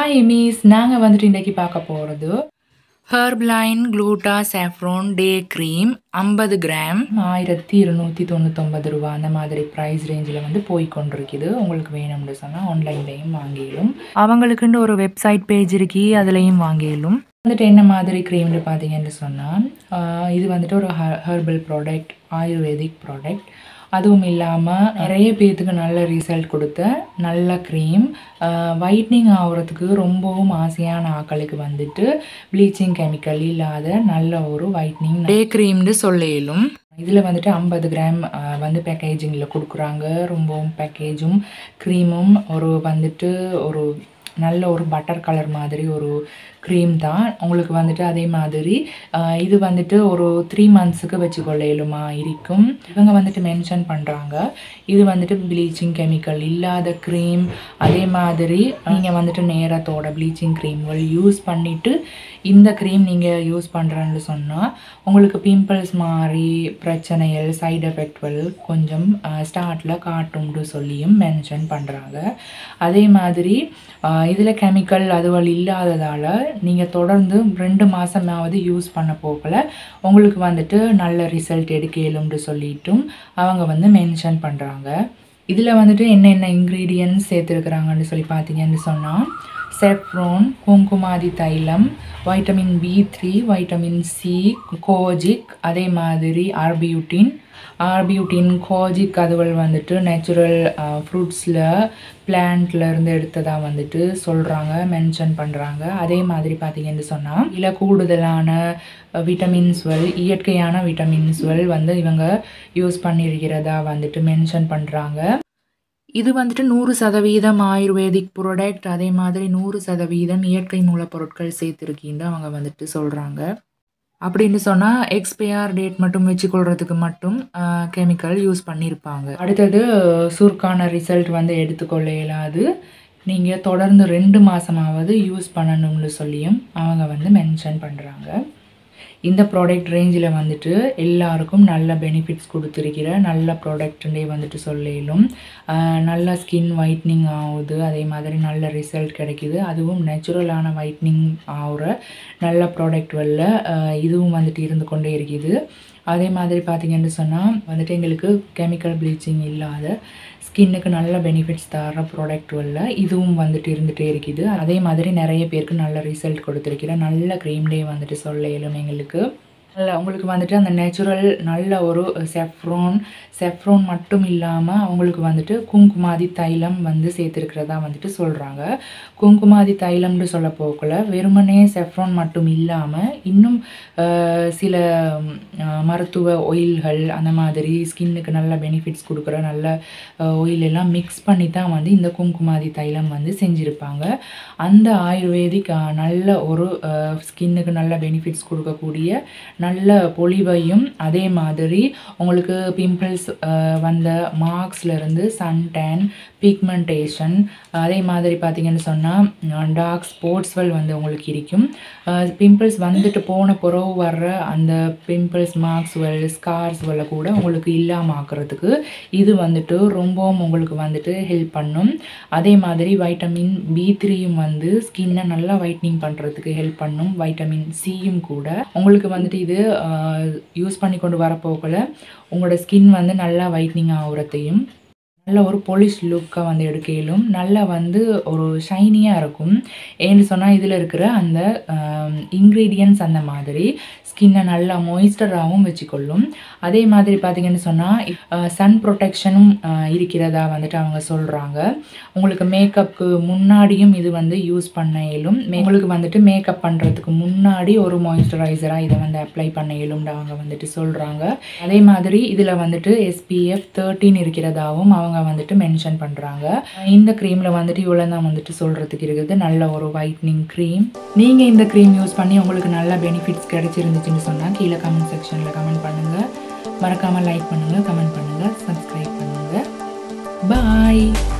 Hi Miss, நாங்க வந்துட்டு இன்னைக்கு பார்க்க போறது Herbline Gluta Saffron Day Cream 50 gram 1299 ரூபாய் அந்த மாதிரி பிரைஸ் ரேஞ்சில் வந்து போய் கொண்டிருக்குது. உங்களுக்கு வேணும்னு சொன்னால் ஆன்லைன்லையும் வாங்கிடும். அவங்களுக்குன்னு ஒரு வெப்சைட் பேஜ் இருக்கு, அதுலேயும் வாங்கிடும். வந்துட்டு என்ன மாதிரி க்ரீம்னு பார்த்தீங்கன்னு சொன்னால் இது வந்துட்டு ஒரு ஹெர்பல் ப்ராடக்ட், ஆயுர்வேதிக் ப்ராடக்ட். அதுவும் இல்லாமல் நிறைய பேர்த்துக்கு நல்ல ரிசல்ட் கொடுத்த நல்ல க்ரீம். ஒயிட்னிங் ஆகிறதுக்கு ரொம்பவும் ஆசையான ஆக்களுக்கு வந்துட்டு ப்ளீச்சிங் கெமிக்கல் இல்லாத நல்ல ஒரு ஒயிட்னிங் டே க்ரீம்னு சொல்லிலும். இதில் வந்துட்டு 50 கிராம் வந்து பேக்கேஜிங்கில் கொடுக்குறாங்க. ரொம்பவும் பேக்கேஜும் க்ரீமும் ஒரு வந்துட்டு ஒரு நல்ல ஒரு பட்டர் கலர் மாதிரி ஒரு க்ரீம் தான். உங்களுக்கு வந்துட்டு அதே மாதிரி இது வந்துட்டு ஒரு 3 மந்த்ஸுக்கு வச்சுக்கொள்ளையிலுமா இருக்கும். இவங்க வந்துட்டு மென்ஷன் பண்ணுறாங்க இது வந்துட்டு ப்ளீச்சிங் கெமிக்கல் இல்லாத க்ரீம். அதே மாதிரி நீங்கள் வந்துட்டு நேரத்தோட ப்ளீச்சிங் க்ரீம்கள் யூஸ் பண்ணிவிட்டு இந்த க்ரீம் நீங்கள் யூஸ் பண்ணுறேன்னு சொன்னால் உங்களுக்கு பிம்பிள்ஸ் மாதிரி பிரச்சனைகள் சைடு எஃபெக்ட்கள் கொஞ்சம் ஸ்டார்ட்டில் காட்டும்னு சொல்லியும் மென்ஷன் பண்ணுறாங்க. அதே மாதிரி இதில் கெமிக்கல் அதுவள் இல்லாததால் நீங்கள் தொடர்ந்து 2 மாதமாவது யூஸ் பண்ண போகல உங்களுக்கு வந்துட்டு நல்ல ரிசல்ட் எடுக்க இயலும்னு சொல்லிட்டும் அவங்க வந்து மென்ஷன் பண்ணுறாங்க. இதில் வந்துட்டு என்னென்ன இன்க்ரீடியன்ட்ஸ் சேர்த்துருக்குறாங்கன்னு சொல்லி பார்த்தீங்கன்னு சொன்னால் saffron, குங்குமாதி தைலம், vitamin B3, vitamin C, kojic, அதே மாதிரி ஆர்பியூட்டின் கோஜிக் அதுவள் வந்துட்டு நேச்சுரல் ஃப்ரூட்ஸில் பிளான்ட்லேருந்து எடுத்ததாக வந்துட்டு சொல்கிறாங்க, மென்ஷன் பண்ணுறாங்க. அதே மாதிரி பார்த்தீங்கன்னு சொன்னால் இதில் கூடுதலான விட்டமின்ஸ்கள், இயற்கையான விட்டமின்ஸ்கள் வந்து இவங்க யூஸ் பண்ணியிருக்கிறதா வந்துட்டு மென்ஷன் பண்ணுறாங்க. இது வந்துட்டு 100% ஆயுர்வேதிக் ப்ராடக்ட். அதே மாதிரி 100% இயற்கை மூலப்பொருட்கள் சேர்த்துருக்கின்னு அவங்க வந்துட்டு சொல்கிறாங்க. அப்படின்னு சொன்னால் எக்ஸ்பயர் டேட் மட்டும் வச்சுக்கொள்கிறதுக்கு மட்டும் கெமிக்கல் யூஸ் பண்ணியிருப்பாங்க. அடுத்தது சுருக்கான ரிசல்ட் வந்து எடுத்துக்கொள்ள இயலாது, நீங்கள் தொடர்ந்து 2 மாதமாவது யூஸ் பண்ணணும்னு சொல்லியும் அவங்க வந்து மென்ஷன் பண்ணுறாங்க. இந்த ப்ராடக்ட் ரேஞ்சில் வந்துட்டு எல்லாருக்கும் நல்ல பெனிஃபிட்ஸ் கொடுத்துருக்கிற நல்ல ப்ராடக்ட்னே வந்துட்டு சொல்லிலும். நல்ல ஸ்கின் ஒயிட்னிங் ஆகுது, அதே மாதிரி நல்ல ரிசல்ட் கிடைக்கிது. அதுவும் நேச்சுரலான ஒயிட்னிங் ஆகிற நல்ல ப்ராடக்ட் வரல இதுவும் வந்துட்டு இருந்து கொண்டே இருக்குது. அதே மாதிரி பார்த்திங்கன்னு சொன்னால் வந்துட்டு எங்களுக்கு கெமிக்கல் ப்ளீச்சிங் இல்லாத ஸ்கின்னுக்கு நல்ல பெனிஃபிட்ஸ் தர ப்ராடக்ட் வரல இதுவும் வந்துட்டு இருந்துகிட்டே இருக்குது. அதே மாதிரி நிறைய பேருக்கு நல்ல ரிசல்ட் கொடுத்துருக்கிற நல்ல க்ரீம் டே வந்துட்டு சொல்ல இயலும் எங்களுக்கு. உங்களுக்கு வந்துட்டு அந்த நேச்சுரல் நல்ல ஒரு செஃப்ரோன் மட்டும் இல்லாமல் அவங்களுக்கு வந்துட்டு குங்குமாதி தைலம் வந்து சேர்த்துருக்கிறதா வந்துட்டு சொல்கிறாங்க. குங்குமாதி தைலம்னு சொல்ல போகல வெறுமனே செஃப்ரோன் மட்டும் இல்லாமல் இன்னும் சில மருத்துவ ஆயில்கள் அந்த மாதிரி ஸ்கின்னுக்கு நல்ல பெனிஃபிட்ஸ் கொடுக்குற நல்ல ஆயில் எல்லாம் மிக்ஸ் பண்ணி தான் வந்து இந்த குங்குமாதி தைலம் வந்து செஞ்சுருப்பாங்க. அந்த ஆயுர்வேதிக் நல்ல ஒரு ஸ்கின்னுக்கு நல்ல பெனிஃபிட்ஸ் கொடுக்கக்கூடிய நல்ல பொலிவையும் அதே மாதிரி உங்களுக்கு பிம்பிள்ஸ் வந்த மார்க்ஸ்லேருந்து சன்டேன், பிக்மெண்டேஷன், அதே மாதிரி பார்த்திங்கன்னு சொன்னால் டார்க் ஸ்பாட்ஸ்கள் வந்து உங்களுக்கு இருக்கும். பிம்பிள்ஸ் வந்துட்டு போன பிறகு வர்ற அந்த பிம்பிள்ஸ் மார்க்ஸ்கள் ஸ்கார்ஸ்களை கூட உங்களுக்கு இல்லாமல் ஆக்கிறதுக்கு இது வந்துட்டு ரொம்பவும் உங்களுக்கு வந்துட்டு ஹெல்ப் பண்ணும். அதே மாதிரி வைட்டமின் B3யும் வந்து ஸ்கின்னை நல்லா ஒயிட்னிங் பண்ணுறதுக்கு ஹெல்ப் பண்ணும். வைட்டமின் Cயும் கூட உங்களுக்கு வந்துட்டு இது யூஸ் பண்ணி கொண்டு வரப்போகல உங்களோட ஸ்கின் வந்து நல்லா ஒயிட்னிங் ஆகுறதையும் நல்ல ஒரு பொலிஷ் லுக்காக வந்து எடுக்கையிலும் நல்லா வந்து ஒரு ஷைனியாக இருக்கும். ஏன்னு சொன்னால் இதில் இருக்கிற அந்த இன்க்ரீடியன்ட்ஸ் அந்த மாதிரி ஸ்கின்னை நல்லா மாய்ஸ்டராகவும் வச்சுக்கொள்ளும். அதே மாதிரி பார்த்திங்கன்னு சொன்னால் சன் ப்ரொடெக்ஷனும் இருக்கிறதா வந்துட்டு அவங்க சொல்கிறாங்க. உங்களுக்கு மேக்கப்புக்கு முன்னாடியும் இது வந்து யூஸ் பண்ண இயலும். உங்களுக்கு வந்துட்டு மேக்கப் பண்ணுறதுக்கு முன்னாடி ஒரு மாய்ஸ்சரைசராக இதை வந்து அப்ளை பண்ண இயலும்னு அவங்க வந்துட்டு சொல்கிறாங்க. அதே மாதிரி இதில் வந்துட்டு SPF 13 இருக்கிறதாகவும் அவங்க வந்துட்டு மென்ஷன் பண்ணுறாங்க. இந்த க்ரீமில் வந்துட்டு இவ்வளோ தான் வந்துட்டு சொல்கிறதுக்கு இருக்குது. நல்ல ஒரு ஒயிட்னிங் க்ரீம். நீங்கள் இந்த க்ரீம் யூஸ் பண்ணி உங்களுக்கு நல்ல பெனிஃபிட்ஸ் கிடைச்சிருந்துச்சுன்னு சொன்னால் கீழே கமெண்ட் செக்ஷனில் கமெண்ட் பண்ணுங்கள். மறக்காமல் லைக் பண்ணுங்கள், கமெண்ட் பண்ணுங்கள், சப்ஸ்கிரைப் பண்ணுங்கள். பாய்.